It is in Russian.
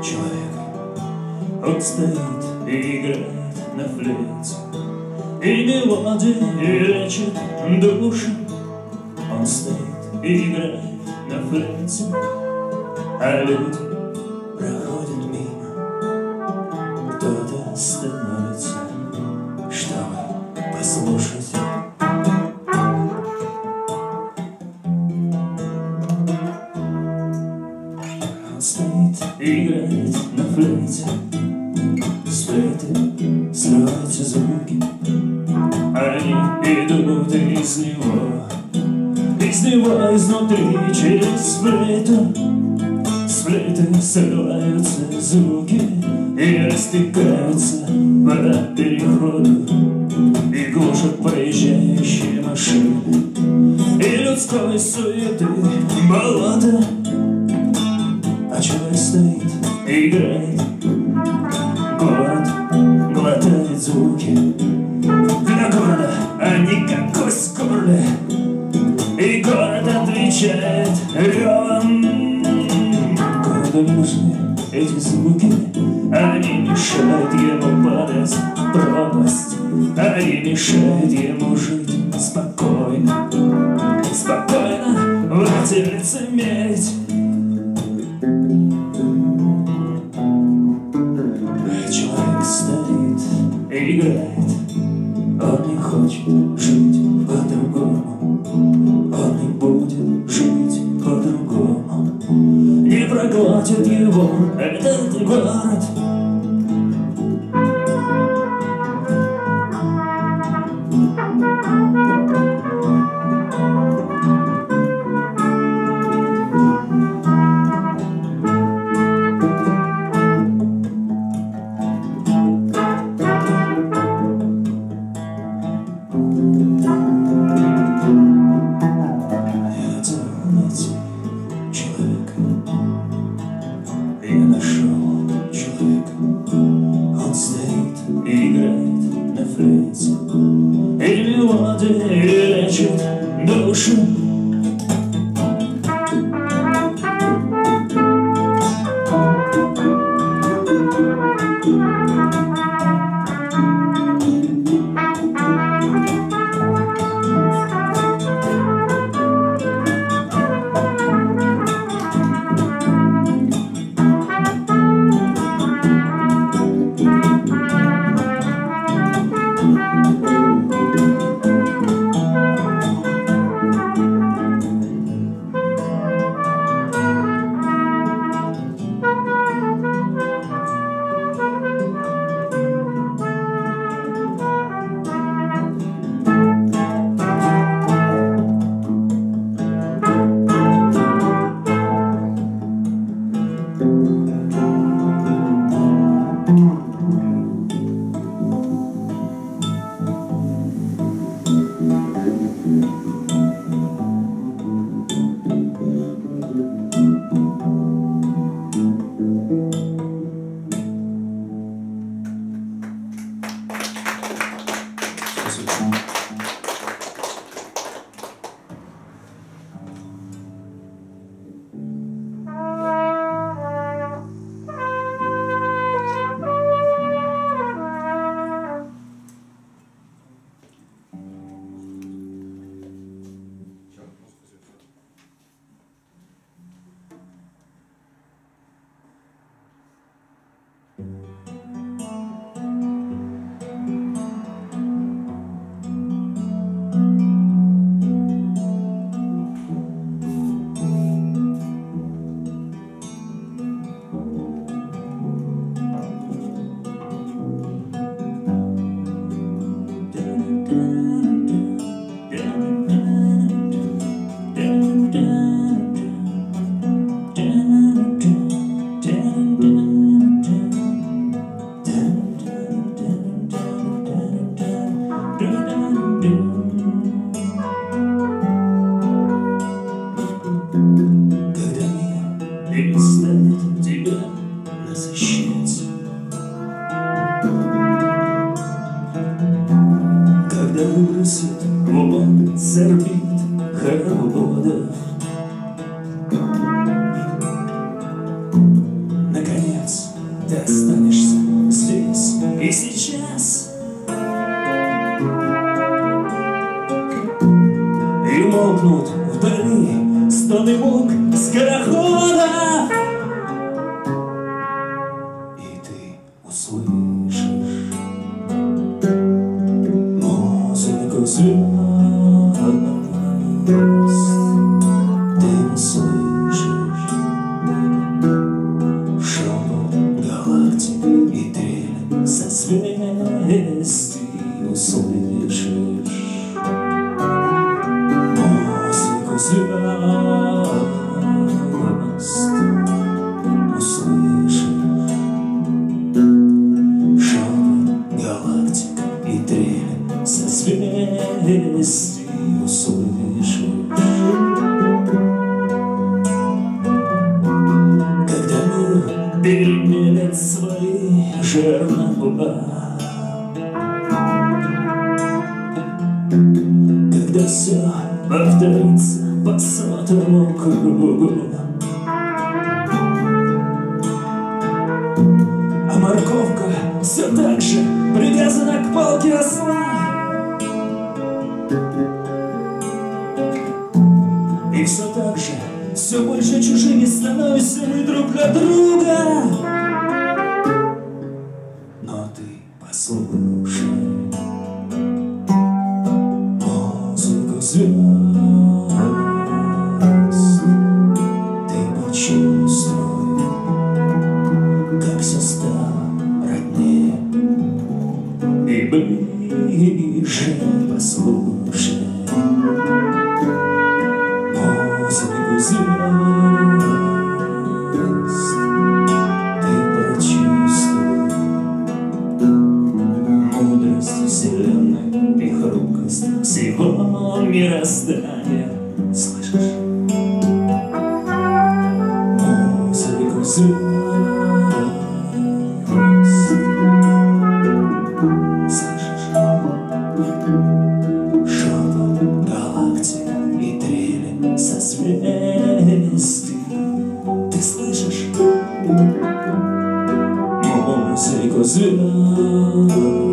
человек. Он стоит и играет на флейте, и мелодии лечит душу. Он стоит и играет на флейте, а люди проходят мимо. Кто-то становится, чтобы послушать. Он стоит и играет на флейте, с флейты срываются звуки. Они идут из него, изнутри, через флейту. С флейты срываются звуки и растекаются по переходу, и глушат проезжающие машины и людской суеты болото. А человек стоит и играет. Город глотает звуки. Для города они как кость в горле, и город отвечает ревом. Городу нужны эти звуки, они мешают ему падать в пропасть, они мешают ему жить спокойно, спокойно в эти лицемерить. Человек стоит и играет, он не хочет жить по-другому, он не будет жить по-другому. Не проглотит его этот город. Я нашел человека. сердце ты останешься здесь и сейчас. И молкнут вдали стоны мук скорохода, и ты услышишь музыку звезд. Ты услышишь шепот галактик и трель созвездий. Услышишь музыку звезд. Услышишь шепот галактик и трель созвездий. Услышишь, когда мир перемелет свои жернова, когда все повторится по сотому кругу, а морковка все так же привязана к палке осла. И все так же, все больше чужими становимся мы друг для друга. Но ты послушай музыку звезд. Ты почувствуй, как все стало роднее и ближе. Послушай музыку звезд. Ты прочувствуй мудрость вселенной и хрупкость всего мироздания. Слышишь? Музыку звезд. Слышишь? Шепот галактик и трели созвездий. Ты слышишь? Музыку звезд.